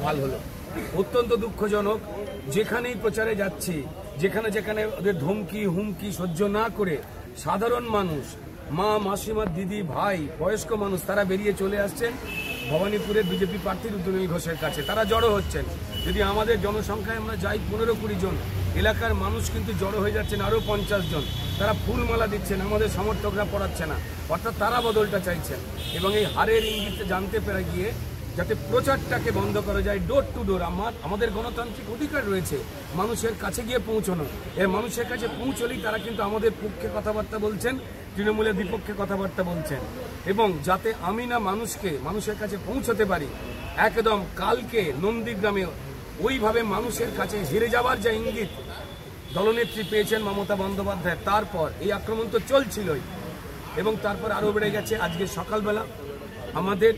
ভাল হলো। অত্যন্ত দুঃখজনক, যেখানেই প্রচারে যাচ্ছি, যেখানে যেখানে ওদের ধমকি হুমকি সহ্য না করে সাধারণ মানুষ, মা মাসিমা দিদি ভাই বয়স্ক মানুষ তারা বেরিয়ে চলে আসছেন ভবানীপুরের বিজেপি প্রার্থী রুদ্রনীল ঘোষের কাছে। তারা জড়ো হচ্ছেন। যদি আমাদের জনসংখ্যায় আমরা যাই 15-20 জন, এলাকার মানুষ কিন্তু জড়ো হয়ে যাচ্ছেন আরও 50 জন। তারা ফুলমালা দিচ্ছেন, আমাদের সমর্থকরা পড়াচ্ছে না, অর্থাৎ তারা বদলটা চাইছেন। এবং এই হারের ইঙ্গিতে জানতে পেরে গিয়ে যাতে প্রচারটাকে বন্ধ করা যায়, ডোর টু ডোর। আমাদের গণতান্ত্রিক অধিকার রয়েছে মানুষের কাছে গিয়ে পৌঁছানো। এর মানুষের কাছে পৌঁছলেই তারা কিন্তু আমাদের পক্ষে কথাবার্তা বলছেন, তৃণমূলের বিপক্ষে কথাবার্তা বলছেন। এবং যাতে আমি না মানুষের কাছে পৌঁছতে পারি, একদম কালকে নন্দীগ্রামে ওইভাবে মানুষের কাছে হেরে যাওয়ার যে ইঙ্গিত দলনেত্রী পেয়েছেন মমতা বন্দ্যোপাধ্যায়, তারপর এই আক্রমণ তো চলছিলই এবং তারপর আরও বেড়ে গেছে। আজকে সকালবেলা আমাদের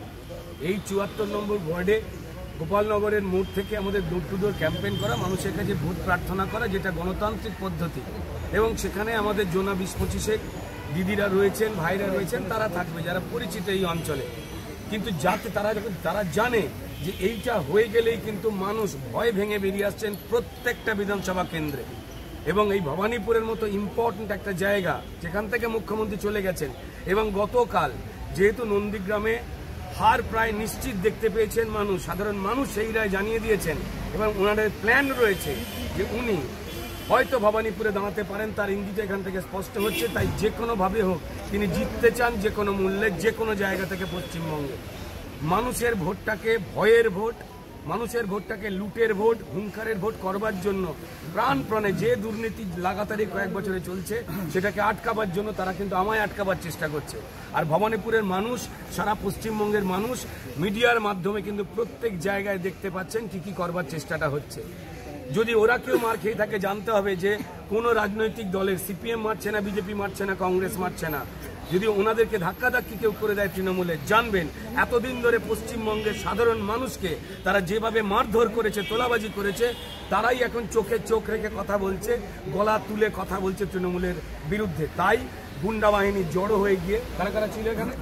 এই 74 নম্বর ওয়ার্ডে গোপালনগরের মোড় থেকে আমাদের ডোর টু ডোর ক্যাম্পেইন করা, মানুষের কাছে ভোট প্রার্থনা করা, যেটা গণতান্ত্রিক পদ্ধতি। এবং সেখানে আমাদের জোনা 20-25 দিদিরা রয়েছেন, ভাইরা রয়েছেন, তারা থাকবে যারা পরিচিত এই অঞ্চলে। কিন্তু যাতে তারা জানে যে এইটা হয়ে গেলেই কিন্তু মানুষ ভয় ভেঙে বেরিয়ে আসছেন প্রত্যেকটা বিধানসভা কেন্দ্রে। এবং এই ভবানীপুরের মতো ইম্পর্টেন্ট একটা জায়গা যেখান থেকে মুখ্যমন্ত্রী চলে গেছেন, এবং গতকাল যেহেতু নন্দীগ্রামে হার প্রায় নিশ্চিত দেখতে পেয়েছেন মানুষ, সাধারণ মানুষ সেই রায় জানিয়ে দিয়েছেন এবং ওনাদের প্ল্যান রয়েছে যে উনি হয়তো ভবানীপুরে দাঁড়াতে পারেন, তার ইঙ্গিত এখান থেকে স্পষ্ট হচ্ছে। তাই যে কোনোভাবে হোক তিনি জিততে চান, যে কোনো মূল্যে, যে কোনো জায়গা থেকে পশ্চিমবঙ্গে। মানুষের ভোটটাকে ভয়ের ভোট, মানুষের ভোটটাকে লুটের ভোট, হুঙ্কারের ভোট করবার জন্য প্রাণপণে যে দুর্নীতি লাগাতারই কয়েক বছরে চলছে সেটাকে আটকাবার জন্য তারা কিন্তু আমায় আটকাবার চেষ্টা করছে। আর ভবানীপুরের মানুষ, সারা পশ্চিমবঙ্গের মানুষ মিডিয়ার মাধ্যমে কিন্তু প্রত্যেক জায়গায় দেখতে পাচ্ছেন কি করবার চেষ্টাটা হচ্ছে। যদি ওরা কেউ মার খেয়ে থাকে, জানতে হবে যে কোনো রাজনৈতিক দলের সিপিএম মারছে না, বিজেপি মারছে না, কংগ্রেস মারছে না। যদি ওনাদেরকে ধাক্কাধাক্কি কেউ করে দেয় তৃণমূলে, জানবেন এতদিন ধরে পশ্চিমবঙ্গের সাধারণ মানুষকে তারা যেভাবে মারধর করেছে, তোলাবাজি করেছে, তারাই এখন চোখে চোখ রেখে কথা বলছে, গলা তুলে কথা বলছে তৃণমূলের বিরুদ্ধে। তাই গুন্ডা বাহিনী জড়ো হয়ে গিয়ে, কারা কারা ছিল এখানে?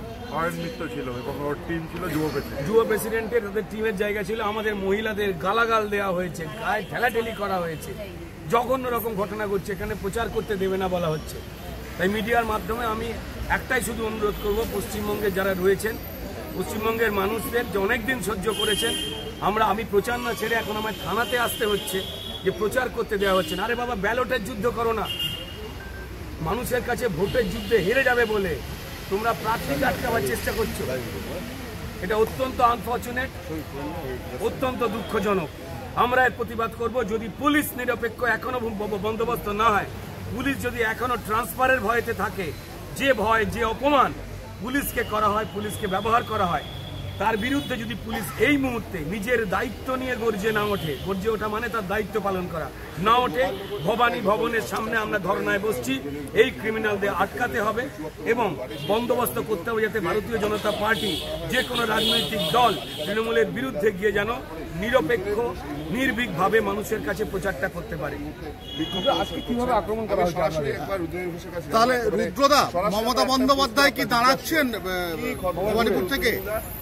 যুব প্রেসিডেন্টের তাদের টিমের জায়গা ছিল, আমাদের মহিলাদের গালাগাল দেওয়া হয়েছে, গায়ে ঠেলাঠেলি করা হয়েছে, জঘন্য রকম ঘটনা ঘটছে। এখানে প্রচার করতে দেবে না বলা হচ্ছে। তাই মিডিয়ার মাধ্যমে আমি একটাই শুধু অনুরোধ করব, পশ্চিমবঙ্গে যারা রয়েছেন, পশ্চিমবঙ্গের মানুষদের যে অনেকদিন সহ্য করেছেন, আমি প্রচার না ছেড়ে এখন আমার থানাতে আসতে হচ্ছে যে প্রচার করতে দেওয়া হচ্ছে না। আরে বাবা, ব্যালটের যুদ্ধ করো না, মানুষের কাছে ভোটের যুদ্ধে হেরে যাবে বলে তোমরা প্রার্থীকে আটকাবার চেষ্টা করছো। এটা অত্যন্ত আনফর্চুনেট, অত্যন্ত দুঃখজনক। আমরা এর প্রতিবাদ করব। যদি পুলিশ নিরপেক্ষ এখনো বন্দোবস্ত না হয়, পুলিশ যদি এখনো ট্রান্সফারের ভয়েতে থাকে, যে ভয়, যে অপমান পুলিশকে করা হয়, পুলিশকে ব্যবহার করা হয়, তার বিরুদ্ধে যদি পুলিশ এই মুহূর্তে নিজের দায়িত্ব নিয়ে গর্জে না ওঠে, গর্জে ওঠা মানে তার দায়িত্ব পালন করা না ওঠে, ভবানী ভবনের সামনে আমরা ধর্নায় বসছি। এই ক্রিমিনালদের আটকাতে হবে এবং বন্দোবস্ত করতে হবে যাতে ভারতীয় জনতা পার্টি, যে কোনো রাজনৈতিক দল তৃণমূলের বিরুদ্ধে গিয়ে যেন নিরপেক্ষ নির্ভীকভাবে মানুষের কাছে প্রচারটা করতে পারে। আজকে কিভাবে আক্রমণ করা হয়েছে? তাহলে রুদ্রদা, মমতা বন্দ্যোপাধ্যায় কি দাঁড়াচ্ছেন ভবানীপুর থেকে?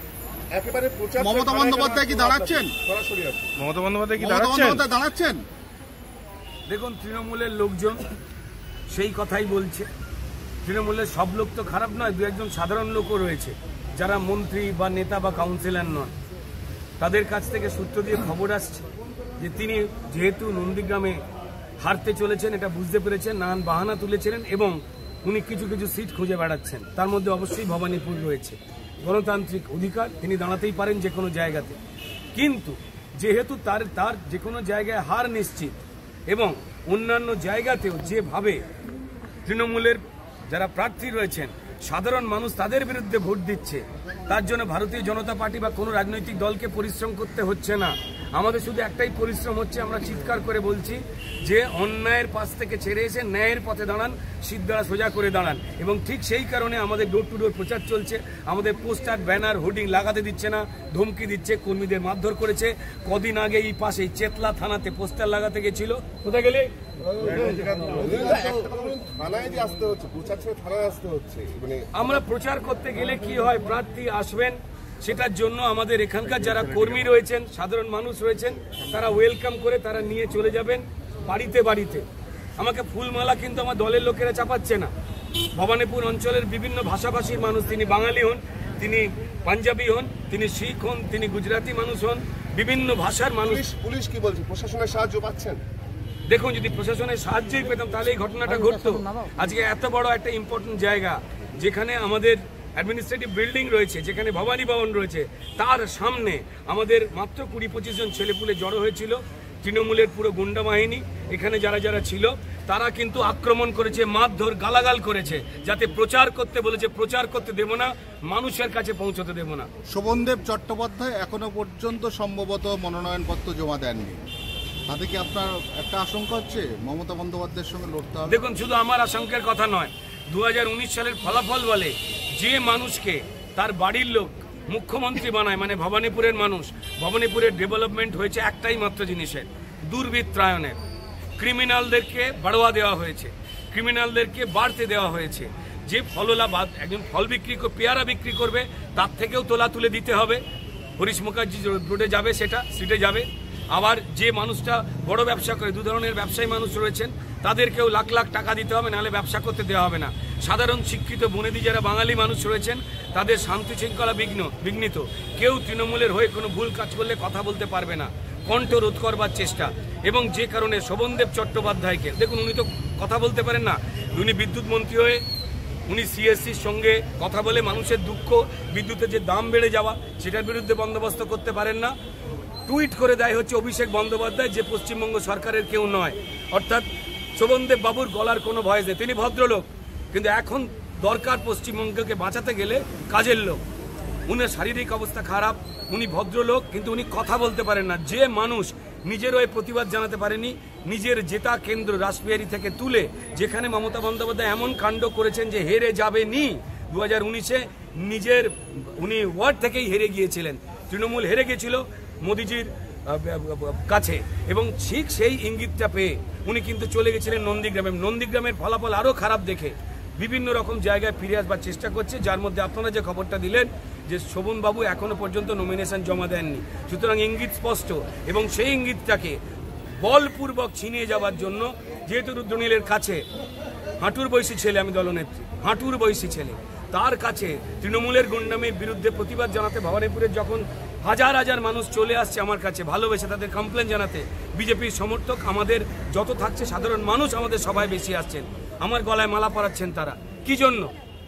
মমতা বন্দ্যোপাধ্যায় কি দাঁড়াচ্ছেন? মমতা বন্দ্যোপাধ্যায় কি দাঁড়াচ্ছেন? দেখুন, তৃণমূলের লোকজন সেই কথাই বলছে। তৃণমূলের সব লোক তো খারাপ নয়, দু একজন সাধারণ লোকও রয়েছে যারা মন্ত্রী বা নেতা বা কাউন্সিলর নন। তাদের কাছ থেকে সূত্র দিয়ে খবর আসছে যে তিনি যেহেতু নন্দীগ্রামে হারতে চলেছেন এটা বুঝতে পেরেছেন, নানান বাহানা তুলেছিলেন এবং উনি কিছু কিছু সিট খুঁজে বেড়াচ্ছেন। তার মধ্যে অবশ্যই ভবানীপুর রয়েছে। গণতান্ত্রিক অধিকার, তিনি দাঁড়াতেই পারেন যে কোনো জায়গাতে। কিন্তু যেহেতু তার যে কোনো জায়গায় হার নিশ্চিত এবং অন্যান্য জায়গাতেও যেভাবে তৃণমূলের যারা প্রার্থী রয়েছেন সাধারণ মানুষ তাদের বিরুদ্ধে ভোট দিচ্ছে, তার জন্য ভারতীয় জনতা পার্টি বা কোনো রাজনৈতিক দলকে পরিশ্রম করতে হচ্ছে না। আমাদের শুধু একটাই পরিশ্রম হচ্ছে, আমরা চিৎকার করে বলছি যে অন্যায়ের পাশ থেকে ছেড়ে এসে ন্যায়ের পথে দাঁড়ান, সিদ্ধারা সোজা করে দাঁড়ান। এবং ঠিক সেই কারণে আমাদের ডোর টু ডোর প্রচার চলছে। আমাদের পোস্টার, ব্যানার, হোর্ডিং লাগাতে দিচ্ছে না, ধমকি দিচ্ছে, কর্মীদের মারধর করেছে। কদিন আগে এই পাশে চেতলা থানাতে পোস্টার লাগাতে গেছিল। কোথায় গেলে? আমরা প্রচার করতে গেলে কি হয়, প্রার্থী আসবেন, সেটার জন্য আমাদের এখানকার যারা কর্মী রয়েছেন, সাধারণ মানুষ রয়েছেন, তারা ওয়েলকাম করে তারা নিয়ে চলে যাবেন বাড়িতে বাড়িতে। আমাকে ফুলমালা কিন্তু আমার দলের লোকেরা চাপাচ্ছে না। ভবানীপুর অঞ্চলের বিভিন্ন ভাষাভাষীর মানুষ, তিনি বাঙালি হন, তিনি পাঞ্জাবি হন, তিনি শিখ হন, তিনি গুজরাটি মানুষ হন, বিভিন্ন ভাষার মানুষ। পুলিশ কি বলছে, প্রশাসনের সাহায্য পাচ্ছেন? দেখুন, যদি প্রশাসনের সাহায্যই পেতাম তাহলে এই ঘটনাটা ঘটতো। আজকে এত বড় একটা ইম্পর্টেন্ট জায়গা, যেখানে আমাদের অ্যাডমিনিস্ট্রেটিভ বিল্ডিং রয়েছে, যেখানে ভবানী ভবন রয়েছে, তার সামনে আমাদের মাত্র 20-25 জন ছেলেপুলে জড়ো হয়েছিল। তৃণমূলের পুরো গুন্ডা বাহিনী এখানে যারা যারা ছিল তারা কিন্তু আক্রমণ করেছে, মারধর, গালাগাল করেছে, যাতে প্রচার করতে বলেছে। প্রচার করতে দেব না, মানুষের কাছে পৌঁছতে দেব না। শোভনদেব চট্টোপাধ্যায় এখনো পর্যন্ত সম্ভবত মনোনয়নপত্র জমা দেননি, তাতে কি আপনার একটা আশঙ্কা হচ্ছে মমতা বন্দ্যোপাধ্যায়ের সঙ্গে লড়তে হবে? দেখুন, শুধু আমার আশঙ্কার কথা নয়, 2019 সালের ফলাফল বলে যে মানুষকে তার বাড়ির লোক মুখ্যমন্ত্রী বানায়, মানে ভবানীপুরের মানুষ, ভবানীপুরের ডেভেলপমেন্ট হয়েছে একটাই মাত্র জিনিসের, দুর্বৃত্তায়নের। ক্রিমিনালদেরকে বাড়োয়া দেওয়া হয়েছে, ক্রিমিনালদেরকে বাড়তে দেওয়া হয়েছে। যে ফললা একজন ফল বিক্রি পেয়ারা বিক্রি করবে তার থেকেও তোলা তুলে দিতে হবে। হরিশ মুখার্জি রোডে যাবে, সেটা সিটে যাবে। আবার যে মানুষটা বড় ব্যবসা করে, দু ধরনের ব্যবসায়ী মানুষ রয়েছেন, তাদেরকেও লাখ লাখ টাকা দিতে হবে, নাহলে ব্যবসা করতে দেওয়া হবে না। সাধারণ শিক্ষিত বনেদি যারা বাঙালি মানুষ রয়েছেন, তাদের শান্তি শৃঙ্খলা বিঘ্নিত। কেউ তৃণমূলের হয়ে কোনো ভুল কাজ করলে কথা বলতে পারবে না, কণ্ঠ রোধ করবার চেষ্টা। এবং যে কারণে শোভনদেব চট্টোপাধ্যায়কে দেখুন, উনি তো কথা বলতে পারেন না, উনি বিদ্যুৎ মন্ত্রী হয়ে উনি সিএসসির সঙ্গে কথা বলে মানুষের দুঃখ, বিদ্যুতের যে দাম বেড়ে যাওয়া, সেটার বিরুদ্ধে বন্দোবস্ত করতে পারেন না। টুইট করে দেয় হচ্ছে অভিষেক বন্দ্যোপাধ্যায়, যে পশ্চিমবঙ্গ সরকারের কেউ নয়। অর্থাৎ শোভনদেব বাবুর গলার কোনো ভয় নেই, তিনি ভদ্রলোক, কিন্তু এখন দরকার পশ্চিমবঙ্গকে বাঁচাতে গেলে কাজের লোক। উনার শারীরিক অবস্থা খারাপ, উনি ভদ্রলোক, কিন্তু উনি কথা বলতে পারেন না। যে মানুষ নিজের হয়ে প্রতিবাদ জানাতে পারেনি, নিজের জেতা কেন্দ্র রাসবিহারী থেকে তুলে, যেখানে মমতা বন্দ্যোপাধ্যায় এমন কাণ্ড করেছেন যে হেরে যাবেনি। 2019-এ নিজের উনি ওয়ার্ড থেকেই হেরে গিয়েছিলেন, তৃণমূল হেরে গিয়েছিল মোদিজির কাছে, এবং ঠিক সেই ইঙ্গিতটা পেয়ে উনি কিন্তু চলে গেছিলেন নন্দীগ্রামে। নন্দীগ্রামের ফলাফল আরও খারাপ দেখে বিভিন্ন রকম জায়গায় ফিরে আসবার চেষ্টা করছে, যার মধ্যে আপনারা যে খবরটা দিলেন যে শোভনবাবু এখনো পর্যন্ত নমিনেশন জমা দেননি। সুতরাং ইঙ্গিত স্পষ্ট, এবং সেই ইঙ্গিতটাকে বলপূর্বক ছিনিয়ে যাওয়ার জন্য, যেহেতু রুদ্রনীলের কাছে হাঁটুর বয়সী ছেলে, আমি দলনেত্রী, হাঁটুর বয়সী ছেলে, তার কাছে তৃণমূলের গুন্ডামির বিরুদ্ধে প্রতিবাদ জানাতে ভবানীপুরের যখন হাজার হাজার মানুষ চলে আসছে আমার কাছে ভালোবেসে তাদের কমপ্লেন জানাতে, বিজেপির সমর্থক আমাদের যত থাকছে সাধারণ মানুষ আমাদের সবাই বেশি আসছেন, আমার গলায় মালা পরাচ্ছেন। তারা কি জন্য?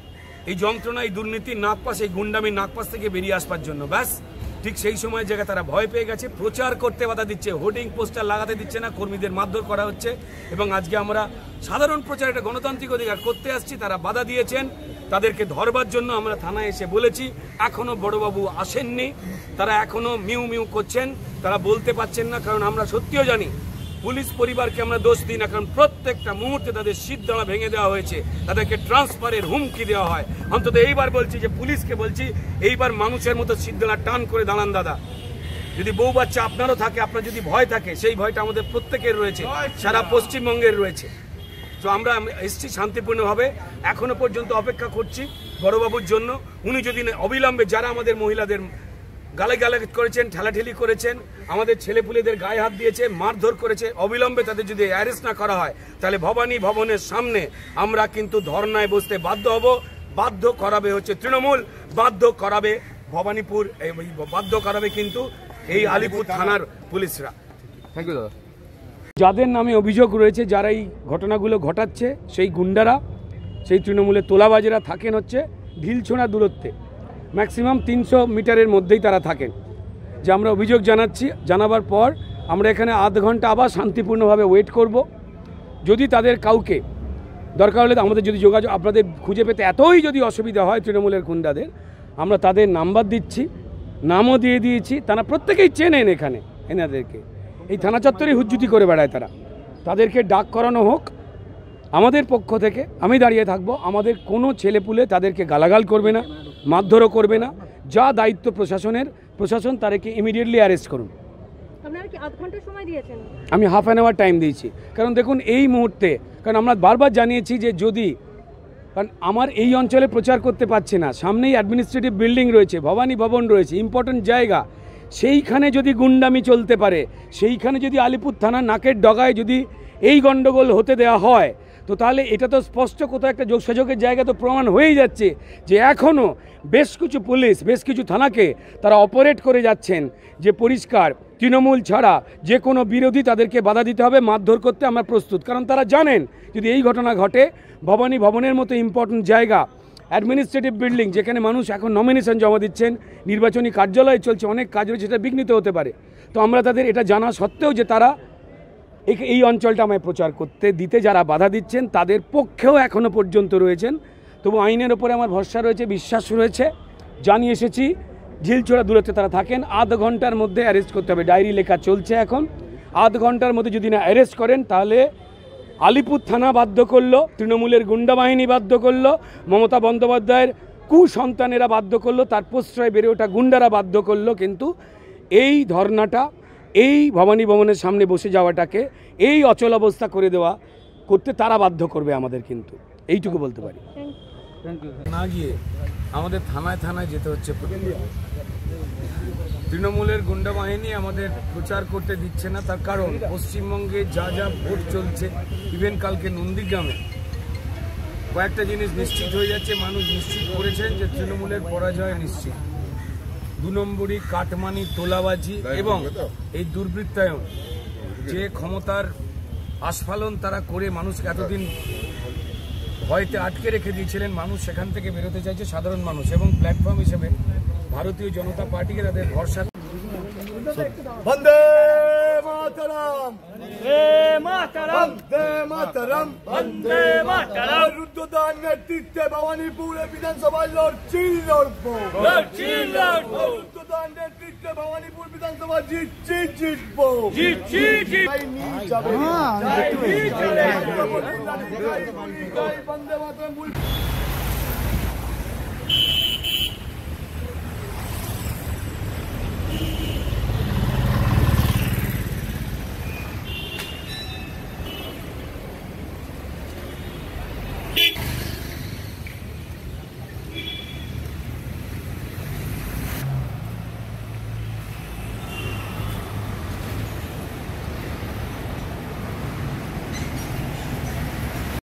এই যন্ত্রণা, এই দুর্নীতির নাগপাশ, এই গুন্ডামির নাগপাশ থেকে বেরিয়ে আসবার জন্য। ব্যাস ঠিক সেই সময় জায়গায় তারা ভয় পেয়ে গেছে, প্রচার করতে বাধা দিচ্ছে, হোর্ডিং পোস্টার লাগাতে দিচ্ছে না, কর্মীদের মারধর করা হচ্ছে। এবং আজকে আমরা সাধারণ প্রচার, একটা গণতান্ত্রিক অধিকার করতে আসছি, তারা বাধা দিয়েছেন। তাদেরকে ধরবার জন্য আমরা থানায় এসে বলেছি, এখনো বড়বাবু আসেননি, তারা এখনো মিউ মিউ করছেন, তারা বলতে পারছেন না। কারণ আমরা সত্যিও জানি, পুলিশ পরিবারকে আমরা দোষ দিই না, কারণ প্রত্যেকটা মুহূর্তে তাদের সিটদাঁড়া ভেঙে দেওয়া হয়েছে, তাদেরকে ট্রান্সফারের হুমকি দেওয়া হয়। অন্তত এইবার বলছি, যে পুলিশকে বলছি, এইবার মানুষের মতো সিটদাঁড়া টান করে দাঁড়ান দাদা। যদি বউ বাচ্চা আপনারও থাকে, আপনার যদি ভয় থাকে, সেই ভয়টা আমাদের প্রত্যেকের রয়েছে, সারা পশ্চিমবঙ্গের রয়েছে। তো আমরা এসছি শান্তিপূর্ণভাবে, এখনো পর্যন্ত অপেক্ষা করছি বড়বাবুর জন্য। উনি যদি অবিলম্বে, যারা আমাদের মহিলাদের গালাগালি করেছেন, ঠেলাঠেলি করেছেন, আমাদের ছেলেপুলেদের গায়ে হাত দিয়েছে, মারধর করেছে, অবিলম্বে তাদের যদি অ্যারেস্ট না করা হয়, তাহলে ভবানী ভবনের সামনে আমরা কিন্তু ধর্নায় বসতে বাধ্য হব। বাধ্য করাবে হচ্ছে তৃণমূল, বাধ্য করাবে ভবানীপুর, বাধ্য করাবে কিন্তু এই আলিপুর থানার পুলিশরা। থ্যাংক ইউ দাদা। যাদের নামে অভিযোগ রয়েছে, যারা এই ঘটনাগুলো ঘটাচ্ছে, সেই গুন্ডারা, সেই তৃণমূলের তোলাবাজেরা থাকেন হচ্ছে ঢিলছোড়া দূরত্বে, ম্যাক্সিমাম 300 মিটারের মধ্যেই তারা থাকেন। যে আমরা অভিযোগ জানাচ্ছি, জানাবার পর আমরা এখানে আধ ঘন্টা আবার শান্তিপূর্ণভাবে ওয়েট করব। যদি তাদের কাউকে দরকার হলে, আমাদের যদি যোগাযোগ, আপনাদের খুঁজে পেতে এতই যদি অসুবিধা হয় তৃণমূলের গুন্ডাদের, আমরা তাদের নাম্বার দিচ্ছি, নামও দিয়ে দিয়েছি। তারা প্রত্যেকেই চেনেন এখানে, এনাদেরকে এই থানা চত্বরেই হুজ্জুতি করে বেড়ায় তারা। তাদেরকে ডাক করানো হোক আমাদের পক্ষ থেকে, আমি দাঁড়িয়ে থাকব। আমাদের কোনো ছেলেপুলে তাদেরকে গালাগাল করবে না, মারধরও করবে না। যা দায়িত্ব প্রশাসনের, প্রশাসন তাদেরকে ইমিডিয়েটলি অ্যারেস্ট করুন। আপনারা কি আধ ঘন্টা সময় দিয়েছেন? আমি হাফ অ্যান আওয়ার টাইম দিয়েছি। কারণ দেখুন, এই মুহূর্তে, কারণ আমরা বারবার জানিয়েছি যে যদি কারণ আমার এই অঞ্চলে প্রচার করতে পারছে না, সামনেই অ্যাডমিনিস্ট্রেটিভ বিল্ডিং রয়েছে, ভবানী ভবন রয়েছে, ইম্পর্টেন্ট জায়গা, সেইখানে যদি গুন্ডামি চলতে পারে, সেইখানে যদি আলিপুর থানার নাকের ডগায় যদি এই গণ্ডগোল হতে দেওয়া হয়, তো তাহলে এটা তো স্পষ্ট কোথাও একটা যোগসাযোগের জায়গা তো প্রমাণ হয়েই যাচ্ছে যে এখনও বেশ কিছু পুলিশ, বেশ কিছু থানাকে তারা অপারেট করে যাচ্ছেন যে পরিষ্কার তৃণমূল ছাড়া যে কোনো বিরোধী তাদেরকে বাধা দিতে হবে, মারধর করতে আমরা প্রস্তুত। কারণ তারা জানেন যদি এই ঘটনা ঘটে, ভবানী ভবনের মতো ইম্পর্টেন্ট জায়গা, অ্যাডমিনিস্ট্রেটিভ বিল্ডিং, যেখানে মানুষ এখন নমিনেশন জমা দিচ্ছেন, নির্বাচনী কার্যালয় চলছে, অনেক কাজ রয়েছে, সেটা বিঘ্নিত হতে পারে। তো আমরা তাদের এটা জানা সত্ত্বেও যে তারা এই অঞ্চলটা আমায় প্রচার করতে দিতে যারা বাধা দিচ্ছেন তাদের পক্ষেও এখনও পর্যন্ত রয়েছেন। তবু আইনের ওপরে আমার ভরসা রয়েছে, বিশ্বাস রয়েছে। জানিয়ে এসেছি ঝিলছোড়া দূরত্বে তারা থাকেন, আধ ঘন্টার মধ্যে অ্যারেস্ট করতে হবে, ডায়েরি লেখা চলছে এখন। আধ ঘন্টার মধ্যে যদি না অ্যারেস্ট করেন তাহলে আলিপুর থানা বাধ্য করলো, তৃণমূলের গুন্ডা বাহিনী বাধ্য করলো, মমতা বন্দ্যোপাধ্যায়ের কুসন্তানেরা বাধ্য করলো, তার প্রশ্রয় বেড়ে ওঠা গুন্ডারা বাধ্য করলো। কিন্তু এই ধর্নাটা, এই ভবানী ভবনের সামনে বসে যাওয়াটাকে, এই অচল অবস্থা করে দেওয়া করতে তারা বাধ্য করবে আমাদের, কিন্তু এইটুকু বলতে পারি। না গিয়ে আমাদের থানায় থানায় যেতে হচ্ছে। তৃণমূলের গুন্ডা বাহিনী আমাদের প্রচার করতে দিচ্ছে না, তার কারণ পশ্চিমবঙ্গে যা যা ভোট চলছে, ইভেন কালকে নন্দীগ্রামে কয়েকটা জিনিস নিশ্চিত হয়ে যাচ্ছে, মানুষ নিশ্চিত করেছেন যে তৃণমূলের পরাজয় নিশ্চিত। 2 নম্বরই কাটমানি, তোলাবাজি এবং এই দুর্বৃত্তায়ন, যে ক্ষমতার আস্ফালন তারা করে মানুষকে এতদিন ভয়তে আটকে রেখে দিয়েছিলেন, মানুষ সেখান থেকে বেরোতে চাইছে, সাধারণ মানুষ, এবং প্ল্যাটফর্ম হিসেবে ভারতীয় জনতা পার্টিকে তাদের ভরসা। বন্দে মাতরম, বন্দে মাতরম, বন্দে মাতরম, বন্দে মাতরম। রুদ্রদার নেতৃত্বে ভবানীপুরে বিধানসভায় লড়বো। রুদ্রদার নেতৃত্বে ভবানীপুর বিধানসভা জিতবো। বন্দে মাতরম।